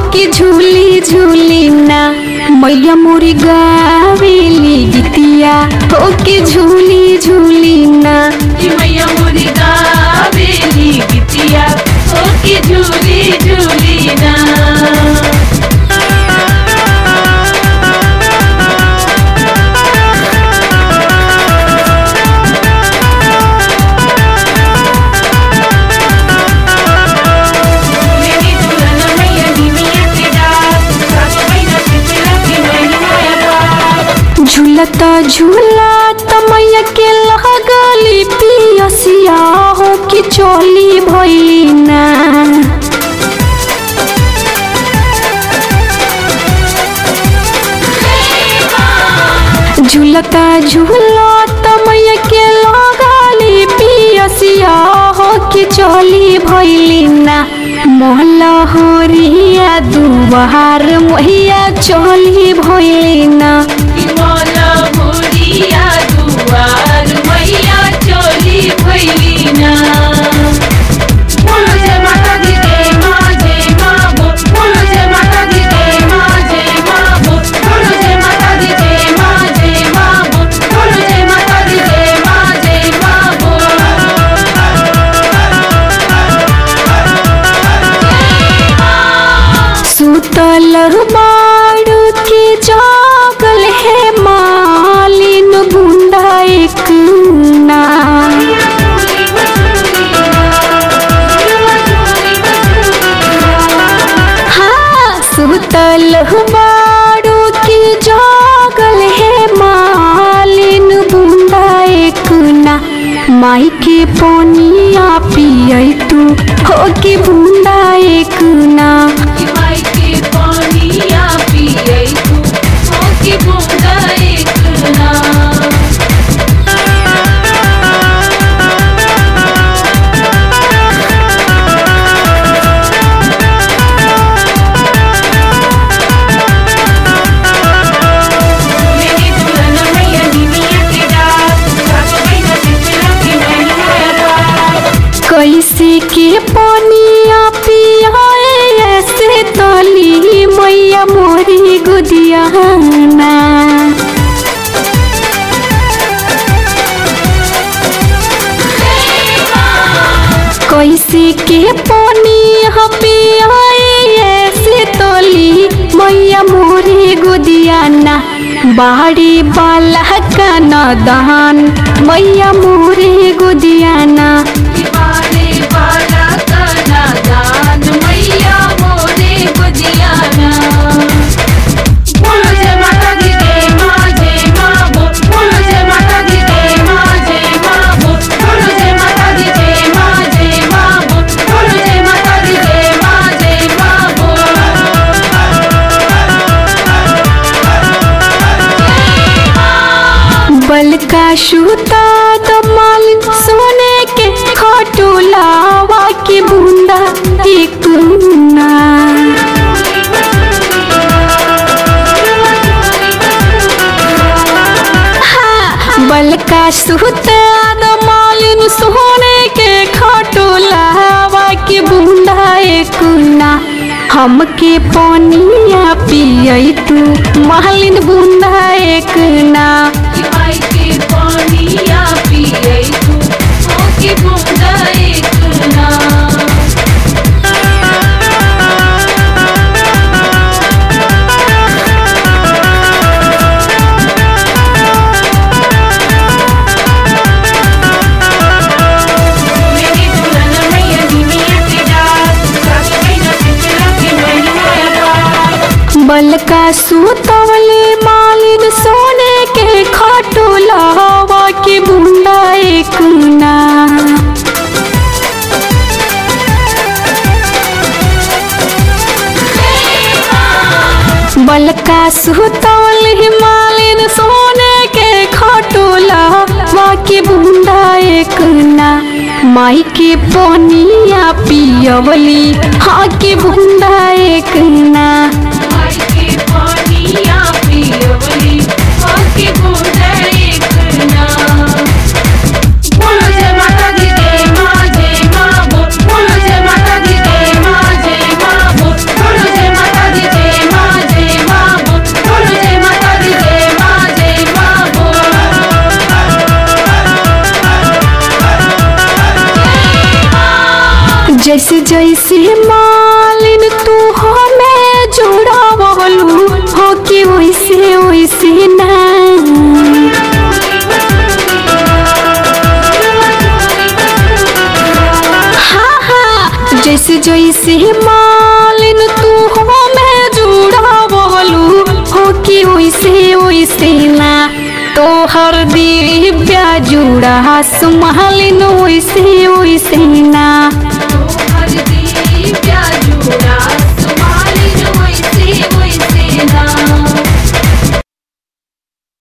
के झूली झूली ना मैया मोरी गावेली गीतिया हो के झूली झूली ना मैया मोरी गावेली गीतिया हो के झूली झूली ना। झूलता झूलता मैया के लगली पियसिया हो कि चली भइली ना झूलता झूलता मैया के लगली पियसिया हो कि चली भइली ना मोहल्ला होरिया दुआर मैया चली भइली ना मोला मोरिया दुआर मैया चली भइली ना। बोलो जय माता दी जय माँ बोलो जय माता दी जय माँ बोलो जय माता दी जय माँ बोलो जय माता दी जय माँ। सुतल बाड़ू के जागल है मालिन बुंदा एक ना हाँ सुतल बाड़ू के जागल है मालिन बुंदा एक ना माई के पनिया पिय तू हो के बुंदा एक ना माई के पानिया पियै तू हो के बुंदा एक ना। कैसे के पनिया पियाए ऐसे तली मैया मोरी गुदिया ना कैसे के पनिया पियाए ऐसे तली मैया मोरी गुदिया ना बाड़ी बाला का नदान मैया मोरी गुदिया ना मैया मोरे गुदिया ना। बोलो जय माता दी जय माँ बोलो जय माता दी जय माँ बोलो जय माता दी जय माँ बोलो जय माता दी जय माँ। बल का सूता तो मालिन सोने के खटोलावा की बूंदा एक ना हाँ बल का सूता तो मालिन सोने के खटोलावा की बूंदा एक ना हमके पनिया पिय तू मालिन बूंदा एक ना माई के पानिया पियै तू हो के बुंदा एक ना। बल का सूतवले मालिन सोने के खटोलावा के बूंदा एक ना बल का सूतवले मालिन सोने के खटोलावा के बूंदा एक ना माई के पनिया पियवली हाँ के बूंदा एक ना माई के पानिया पियवली हो के बुंदा एक ना। बोलो जय माता दी जय माँ बोलो जय माता दी जय माँ बोलो जय माता वैसे ना। हाँ हाँ जैसे जैसे मालिन तू हो मैं जुड़ा बोलू हो कि वैसे वैसे ना। तो हर दिव्या जुड़ा मालिन वैसे वैसे ना।